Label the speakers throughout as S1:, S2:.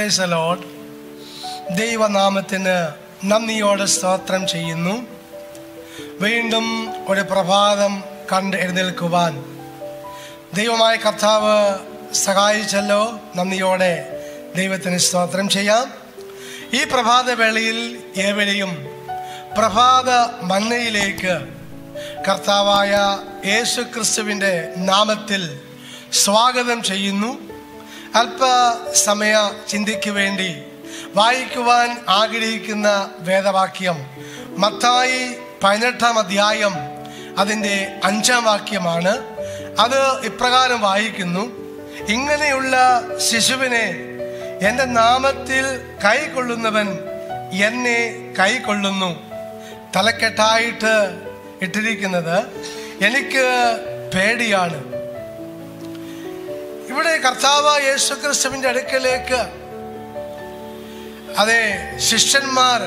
S1: Price the Lord. ദൈവനാമത്തിന് നന്ദിയോടെ സ്തോത്രം ചെയ്യുന്നു. വീണ്ടും ഒരു പ്രഭാതം കണ്ട് എഴുന്നേൽക്കുവാൻ ദൈവമായ കർത്താവ് സഹായിച്ചല്ലോ. നന്ദിയോടെ ദൈവത്തിന് സ്തോത്രം ചെയ്യാം. ഈ പ്രഭാത വേളയിൽ ഏവരെയും പ്രഭാത മന്നയിലേക്ക് കർത്താവായ യേശു ക്രിസ്തുവിൻ്റെ നാമത്തിൽ സ്വാഗതം ചെയ്യുന്നു. അല്പസമയ ചിന്തയ്ക്ക് വേണ്ടി വായിക്കുവാൻ ആഗ്രഹിക്കുന്ന വേദവാക്യം മത്തായി 18 അധ്യായം അതിൻ്റെ 5 വാക്യമാണ്. അത് ഇപ്രകാരം വായിക്കുന്നു: ഇങ്ങനെയുള്ള ശിശുവിനെ എൻ്റെ നാമത്തിൽ കൈക്കൊള്ളുന്നവൻ എന്നെ കൈക്കൊള്ളുന്നു. തലക്കെട്ടായിട്ട് ഇട്ടിരിക്കുന്നത് എനിക്ക് പേടിയാണ്. ഇവിടെ കർത്താവ് യേശു ക്രിസ്തുവിൻ്റെ അടുക്കലേക്ക് ശിഷ്യന്മാർ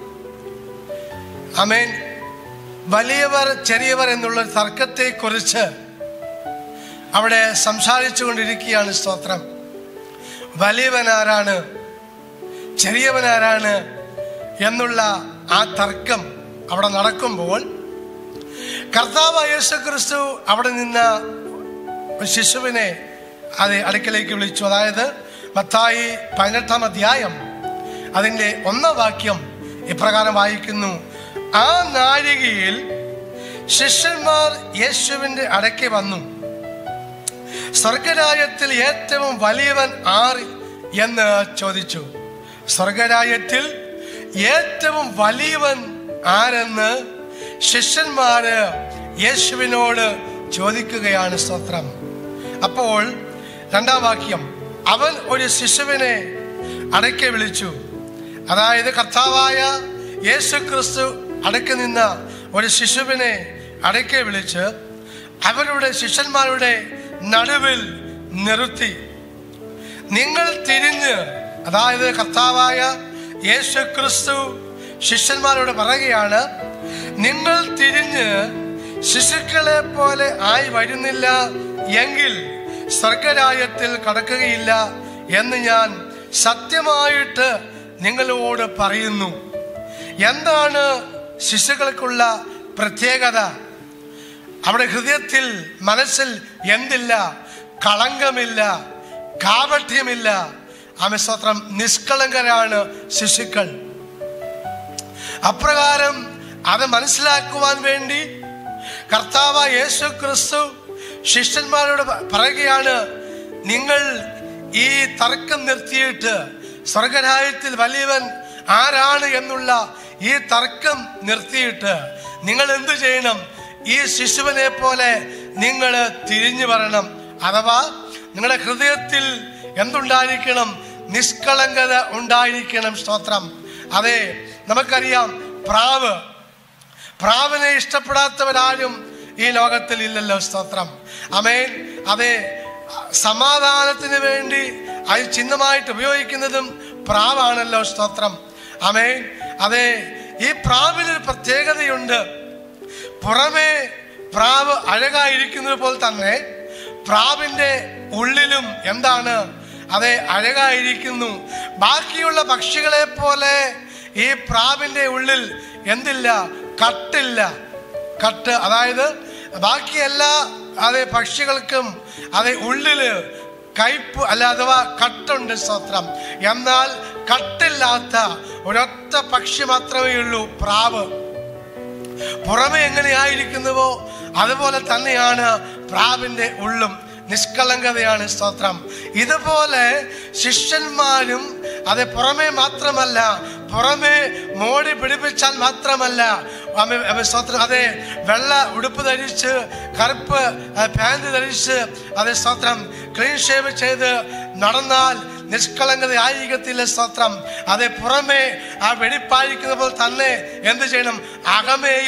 S1: ആമേൻ വലിയവർ ചെറിയവർ എന്നുള്ള തർക്കത്തെക്കുറിച്ച് അവിടെ സംസാരിച്ചു കൊണ്ടിരിക്കുകയാണ്. സ്തോത്രം. വലിയവനാരാണ്, ചെറിയവനാരാണ് എന്നുള്ള ആ തർക്കം അവിടെ നടക്കുമ്പോൾ കർത്താവ് യേശു ക്രിസ്തു അവിടെ നിന്ന ശിശുവിനെ അടുക്കലേക്ക് വിളിച്ചു. അതായത് മത്തായി 18 അധ്യായം അതിൻ്റെ 1 വാക്യം ഇപ്രകാരം വായിക്കുന്നു: ആ നാഴികയിൽ ശിഷ്യന്മാർ യേശുവിൻ്റെ അടുക്കെ വന്നു, സ്വർഗരാജ്യത്തിൽ ഏറ്റവും വലിയവൻ ആർ എന്ന് ചോദിച്ചു. സ്വർഗരാജ്യത്തിൽ ഏറ്റവും വലിയവൻ ആരെന്ന് ശിഷ്യന്മാര് യേശുവിനോട് ചോദിക്കുകയാണ്. സ്തോത്രം. അപ്പോൾ 2 വാക്യം, അവൻ ഒരു ശിശുവിനെ അടുക്കെ വിളിച്ചു. അതായത് കർത്താവായ യേശു ക്രിസ്തു അടുക്കെ നിന്ന ഒരു ശിശുവിനെ അടുക്കെ വിളിച്ച് അവരുടെ ശിഷ്യന്മാരുടെ നടുവിൽ നിർത്തി. നിങ്ങൾ തിരിഞ്ഞ്, അതായത് കർത്താവായ യേശു ക്രിസ്തു ശിഷ്യന്മാരോട് പറയുകയാണ്, നിങ്ങൾ തിരിഞ്ഞ് ശിശുക്കളെ പോലെ ആയി വരുന്നില്ല എങ്കിൽ സ്വർഗരാജ്യത്തിൽ കടക്കുകയില്ല എന്ന് ഞാൻ സത്യമായിട്ട് നിങ്ങളോട് പറയുന്നു. എന്താണ് ശിശുക്കൾക്കുള്ള പ്രത്യേകത? അവിടെ ഹൃദയത്തിൽ മനസ്സിൽ എന്തില്ല? കളങ്കമില്ല, കാപട്യമില്ല. ആമേൻ. സ്തോത്രം. നിഷ്കളങ്കരാണ് ശിശുക്കൾ. അപ്രകാരം അത് മനസ്സിലാക്കുവാൻ വേണ്ടി കർത്താവ് യേശു ക്രിസ്തു ശിഷ്യന്മാരോട് പറയുകയാണ്, നിങ്ങൾ ഈ തർക്കം നിർത്തിയിട്ട് സ്വർഗരാജ്യത്തിൽ വലിയവൻ ആരാണ് എന്നുള്ള ഈ തർക്കം നിർത്തിയിട്ട് നിങ്ങൾ എന്തു ചെയ്യണം? ഈ ശിശുവിനെ പോലെ നിങ്ങൾ തിരിഞ്ഞു വരണം. അഥവാ നിങ്ങളുടെ ഹൃദയത്തിൽ എന്തുണ്ടായിരിക്കണം? നിഷ്കളങ്കത ഉണ്ടായിരിക്കണം. സ്തോത്രം. അതെ, നമുക്കറിയാം, പ്രാവിനെ ഇഷ്ടപ്പെടാത്തവരാരും ഈ ലോകത്തിൽ ഇല്ലല്ലോ. സ്തോത്രം. ആമേൻ. അതെ, സമാധാനത്തിന് വേണ്ടി അത് ചിഹ്നമായിട്ട് ഉപയോഗിക്കുന്നതും പ്രാവാണല്ലോ. സ്തോത്രം. ആമേൻ. അതെ, ഈ പ്രാവിനൊരു പ്രത്യേകതയുണ്ട്. പുറമേ പ്രാവ് അഴകായിരിക്കുന്നത് പോലെ തന്നെ പ്രാവിൻ്റെ ഉള്ളിലും എന്താണ്? അതെ, അഴകായിരിക്കുന്നു. ബാക്കിയുള്ള പക്ഷികളെ പോലെ ഈ പ്രാവിൻ്റെ ഉള്ളിൽ എന്തില്ല? കട്ടില്ല. കട്ട്, അതായത് ബാക്കി എല്ലാ പക്ഷികൾക്കും ഉള്ളില് കയ്പ് അല്ല, അഥവാ കട്ടുണ്ട്. സ്തോത്രം. എന്നാൽ കട്ടില്ലാത്ത ഒരൊറ്റ പക്ഷി മാത്രമേ ഉള്ളൂ, പ്രാവ്. പുറമെ എങ്ങനെയായിരിക്കുന്നുവോ അതുപോലെ തന്നെയാണ് പ്രാവിൻ്റെ ഉള്ളും. നിഷ്കളങ്കതയാണ്. സ്തോത്രം. ഇതുപോലെ ശിഷ്യന്മാരും പുറമെ മാത്രമല്ല, പുറമെ മോടി പിടിപ്പിച്ചാൽ മാത്രമല്ല, സ്തോത്രം, വെള്ള ഉടുപ്പ് ധരിച്ച് കറുപ്പ് പാൻറ് ധരിച്ച് സ്തോത്രം ക്ലീൻ ഷേവ് ചെയ്ത് നടന്നാൽ നിഷ്കളങ്കത ആയിരിക്കത്തില്ല. സ്തോത്രം. പുറമെ ആ വെടിപ്പായിരിക്കുന്ന പോലെ തന്നെ എന്ത് ചെയ്യണം? അകമേയും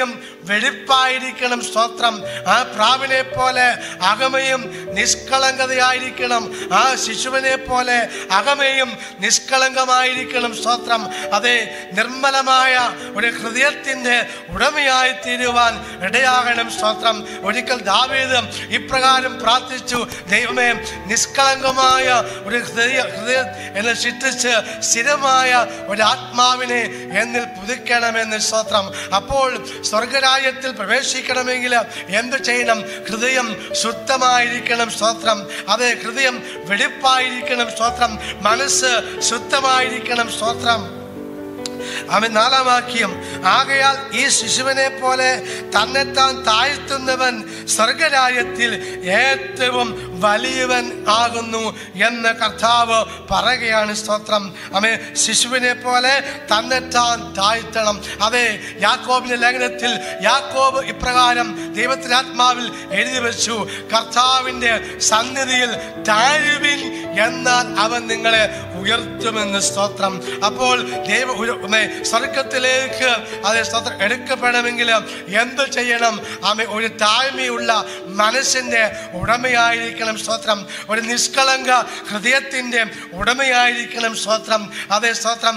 S1: വെടിപ്പായിരിക്കണം. സ്തോത്രം. ആ പ്രാവിനെ പോലെ അകമയും നിഷ്കളങ്കതയായിരിക്കണം. ആ ശിശുവിനെ പോലെ അകമയും നിഷ്കളങ്കമായിരിക്കണം. സ്തോത്രം. അതെ, നിർമ്മലമായ ഒരു ഹൃദയത്തിന്റെ ഉടമയായി തീരുവാൻ ഇടയാകണം. സ്തോത്രം. ഒരിക്കൽ ദാവീദ് ഇപ്രകാരം പ്രാർത്ഥിച്ചു, ദൈവമേ, നിഷ്കളങ്കമായ ഒരു ഹൃദയം എന്നെ സൃഷ്ടിച്ച് സ്ഥിരമായ ഒരു ആത്മാവിനെ എന്നിൽ പുതുക്കണമെന്ന്. സ്തോത്രം. അപ്പോൾ സ്വർഗരാജ്യത്തിൽ പ്രവേശിക്കണമെങ്കിൽ എന്ത് ചെയ്യണം? ഹൃദയം ശുദ്ധമായിരിക്കണം. സ്തോത്രം. അതെ, ഹൃദയം വെടിപ്പായിരിക്കണം. സ്തോത്രം. മനസ്സ് ശുദ്ധമായിരിക്കണം. സ്തോത്രം. അവൻ 4-ാം വാക്യം, ആകയാൽ ഈ ശിശുവിനെ പോലെ തന്നെത്താൻ താഴ്ത്തുന്നവൻ സ്വർഗരാജ്യത്തിൽ ഏറ്റവും വലിയവൻ ആകുന്നു എന്ന് കർത്താവ് പറയുകയാണ്. സ്തോത്രം. അവൻ ശിശുവിനെ പോലെ തന്നെത്താൻ താഴ്ത്തണം. അതെ, യാക്കോബിന്റെ ലേഖനത്തിൽ യാക്കോബ് ഇപ്രകാരം ദൈവത്തിന്റെ ആത്മാവിൽ എഴുതി വെച്ചു, കർത്താവിന്റെ സന്നിധിയിൽ താഴുവിൻ, എന്നാൽ അവൻ നിങ്ങളെ ഉയർത്തുമെന്ന്. സ്തോത്രം. അപ്പോൾ സ്വർഗത്തിലേക്ക് അതേ സ്തോത്രം എടുക്കപ്പെടണമെങ്കിൽ എന്ത് ചെയ്യണം? ഒരു താഴ്മയുള്ള മനസ്സിന്റെ ഉടമയായിരിക്കണം. സ്തോത്രം. ഒരു നിഷ്കളങ്ക ഹൃദയത്തിന്റെ ഉടമയായിരിക്കണം. സ്തോത്രം. അതേ, സ്തോത്രം.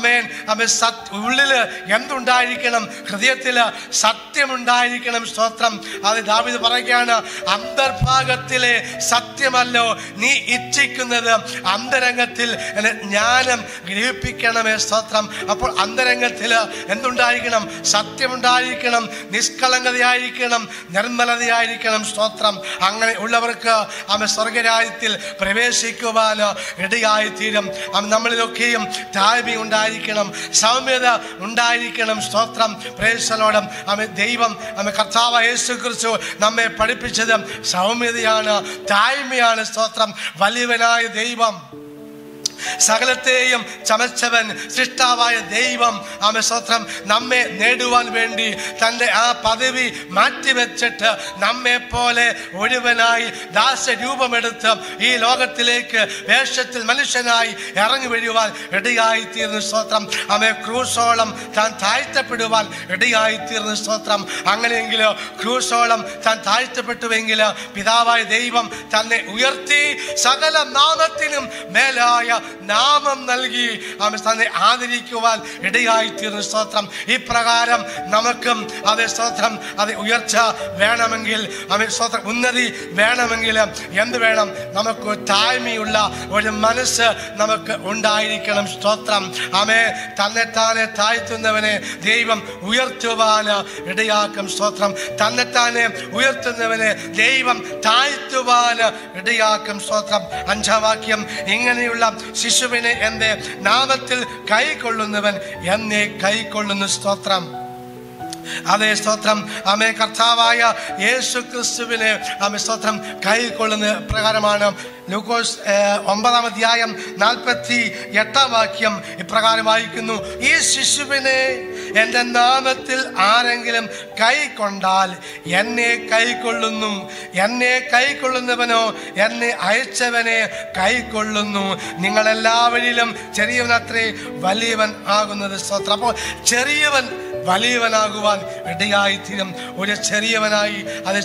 S1: ഉള്ളില് എന്തുണ്ടായിരിക്കണം? ഹൃദയത്തില് സത്യമുണ്ടായിരിക്കണം. സ്തോത്രം. അത് ദാവീദ് പറയുകയാണ്, അന്തർഭാഗത്തിലെ സത്യമല്ലോ നീ ഇച്ഛിക്കുന്നത്, അന്തരംഗത്തിൽ ജ്ഞാനം ഗ്രഹിപ്പിക്കണമേ. സ്തോത്രം. അപ്പോൾ അന്തരംഗത്തിൽ എന്തുണ്ടായിരിക്കണം? സത്യമുണ്ടായിരിക്കണം, നിഷ്കളങ്കതയായിരിക്കണം, നിർമ്മലതയായിരിക്കണം. സ്തോത്രം. അങ്ങനെ ഉള്ളവർക്ക് സ്വർഗരാജ്യത്തിൽ പ്രവേശിക്കുവാൻ ഇടയായിത്തീരും. നമ്മളിലൊക്കെയും താഴ്മ ഉണ്ടായിരിക്കണം, സൗമ്യത ഉണ്ടായിരിക്കണം. സ്തോത്രം. Praise the Lord. ദൈവം കർത്താവ് യേശുക്രിസ്തു നമ്മെ പഠിപ്പിച്ചത് സൗമ്യതയാണ്, താഴ്മയാണ്. സ്തോത്രം. വലിയവനായ ദൈവം, സകലത്തെയും ചമച്ചവൻ, സൃഷ്ടാവായ ദൈവം സ്തോത്രം നമ്മെ നേടുവാൻ വേണ്ടി തൻ്റെ ആ പദവി മാറ്റിവെച്ചിട്ട് നമ്മെ പോലെ ഒരുവനായി ദാസരൂപമെടുത്ത് ഈ ലോകത്തിലേക്ക് വേഷത്തിൽ മനുഷ്യനായി ഇറങ്ങി വരുവാൻ ഇടയായിത്തീർന്നു. സ്തോത്രം. ക്രൂശോളം താൻ താഴ്ത്തപ്പെടുവാൻ ഇടയായിത്തീർന്നു. സ്തോത്രം. അങ്ങനെയെങ്കിൽ ക്രൂശോളം താൻ താഴ്ത്തപ്പെട്ടുവെങ്കിൽ പിതാവായ ദൈവം തന്നെ ഉയർത്തി സകല നാമത്തിനും മേലായ നാമം നൽകി തന്നെ ആദരിക്കുവാൻ ഇടയായിത്തീർന്നു. സ്തോത്രം. ഈ പ്രകാരം നമുക്കും അതേ സ്തോത്രം അതേ ഉയർച്ച വേണമെങ്കിൽ, സ്തോത്രം, ഉന്നതി വേണമെങ്കിൽ എന്ത് വേണം? നമുക്ക് താഴ്മയുള്ള ഒരു മനസ്സ് നമുക്ക് ഉണ്ടായിരിക്കണം. സ്തോത്രം. തന്നെത്താനെ താഴ്ത്തുന്നവനെ ദൈവം ഉയർത്തുവാൻ ഇടയാക്കും. സ്തോത്രം. തന്നെത്താനെ ഉയർത്തുന്നവനെ ദൈവം താഴ്ത്തുവാൻ ഇടയാക്കും. സ്തോത്രം. 5-ാം വാക്യം, ഇങ്ങനെയുള്ള ശിശുവിനെ എന്റെ നാമത്തിൽ കൈക്കൊള്ളുന്നവൻ എന്നെ കൈക്കൊള്ളുന്നു. സ്തോത്രം. അതേ, സ്തോത്രം. കർത്താവായ യേശു ക്രിസ്തുവിനെ സ്തോത്രം കൈക്കൊള്ളുന്ന പ്രകാരമാണ്. ലൂക്കോസ് 9-ാം അധ്യായം 48-ാം വാക്യം ഇപ്രകാരം വായിക്കുന്നു, ഈ ശിശുവിനെ എൻ്റെ നാമത്തിൽ ആരെങ്കിലും കൈക്കൊണ്ടാൽ എന്നെ കൈക്കൊള്ളുന്നു, എന്നെ കൈക്കൊള്ളുന്നവനോ എന്നെ അയച്ചവനെ കൈക്കൊള്ളുന്നു. നിങ്ങളെല്ലാവരിലും ചെറിയവനത്രേ വലിയവൻ ആകുന്നത്. സ്തോത്രം. അപ്പോൾ ചെറിയവൻ വലിയവനാകുവാൻ ഇടയായിത്തീരും. ഒരു ചെറിയവനായി അത്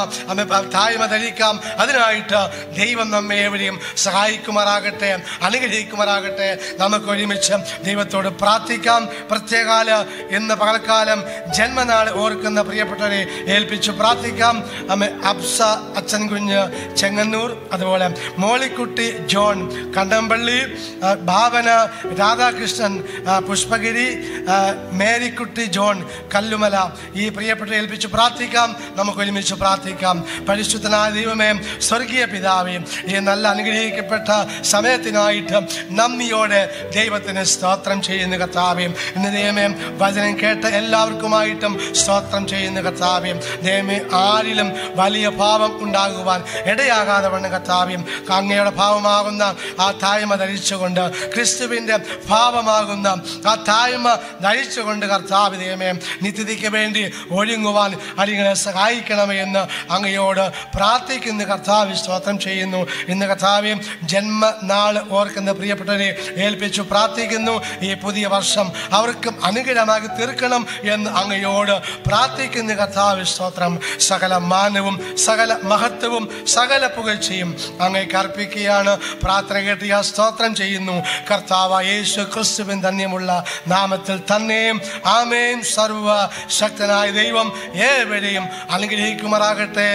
S1: താഴ്മ ധരിക്കാം. അതിനായിട്ട് ദൈവം നമ്മെ ഏവരെയും സഹായിക്കുമാറാകട്ടെ, അനുഗ്രഹിക്കുമാറാകട്ടെ. നമുക്ക് ഒരുമിച്ച് ദൈവത്തോട് പ്രാർത്ഥിക്കാം. പ്രത്യേകാല ഇന്ന് പകൽക്കാലം ജന്മനാൾ ഓർക്കുന്ന പ്രിയപ്പെട്ടവരെ ഏൽപ്പിച്ച് പ്രാർത്ഥിക്കാം. അബ്സ അച്ഛൻ കുഞ്ഞ് ചെങ്ങന്നൂർ, അതുപോലെ മോളിക്കുട്ടി ജോൺ കണ്ടംപള്ളി, ഭാവന രാധാകൃഷ്ണൻ പുഷ്പഗിരി, മേരിക്കുട്ടി ജോൺ കല്ലുമല, ഈ പ്രിയപ്പെട്ട ഏൽപ്പിച്ച് പ്രാർത്ഥിക്കാം. നമുക്ക് ഒരുമിച്ച് പ്രാർത്ഥിക്കാം. പരിശുദ്ധനായ ദൈവമേ, സ്വർഗീയ പിതാവേ, ഈ നല്ല അനുഗ്രഹിക്കപ്പെട്ട സമയത്തിനായിട്ട് നന്ദിയോടെ ദൈവത്തിന് സ്തോത്രം ചെയ്യുന്ന കർത്താവേ. ഇന്ന് ദൈവമേ, വചനം കേട്ട എല്ലാവർക്കുമായിട്ടും സ്തോത്രം ചെയ്യുന്ന കർത്താവേ. ദൈവമേ, ആരിലും വലിയ പാപം ഉണ്ടാകുവാൻ ഇടയാകാതെ വണ്ണം കർത്താവേ, അങ്ങയുടെ ഭാവമാകുന്ന ആ താഴ്മ ധരിച്ചുകൊണ്ട്, ക്രിസ്തുവിൻ്റെ ഭാവമാകുന്ന ആ താഴ്മ ധരിച്ചുകൊണ്ട് കർത്താവ് ദൈവമേ നിത്യതയ്ക്ക് വേണ്ടി ഒരുങ്ങുവാൻ അടിയങ്ങളെ സഹായിക്കണമേ എന്ന് അങ്ങയോട് പ്രാർത്ഥിക്കുന്ന കർത്താവ് സ്തോത്രം ചെയ്യുന്നു. ഇന്ന് കർത്താവെ ജന്മനാൾ ഓർക്കുന്ന പ്രിയപ്പെട്ടവരെ ഏൽപ്പിച്ചു പ്രാർത്ഥിക്കുന്നു. ഈ പുതിയ വർഷം അവർക്കും അനുഗ്രഹമാക്കി തീർക്കണം എന്ന് അങ്ങയോട് പ്രാർത്ഥിക്കുന്ന കർത്താവ് സ്തോത്രം. സകല മാനവും സകല മഹത്വവും സകല പുകഴ്ചയും അങ്ങേക്ക് അർപ്പിക്കുകയാണ്. പ്രാർത്ഥന കേട്ട് ഞാൻ സ്തോത്രം ചെയ്യുന്നു. കർത്താവ് യേശു ക്രിസ്തുവിൻ ധന്യമുള്ള നാമത്തിൽ തന്നെ ആമേൻ. സർവ ശക്തനായ ദൈവം ഏവരെയും അനുഗ്രഹിക്കുമാറാകട്ടെ,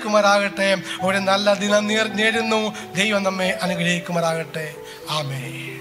S1: സഹായിക്കുമാറാകട്ടെ. ഒരു നല്ല ദിനം നേരുന്നു. ദൈവം നമ്മെ അനുഗ്രഹിക്കുമാറാകട്ടെ. ആമേൻ.